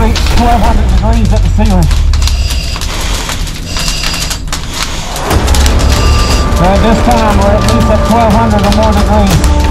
reach 1200 degrees at the ceiling. So at this time we're at least at 1200 or more degrees.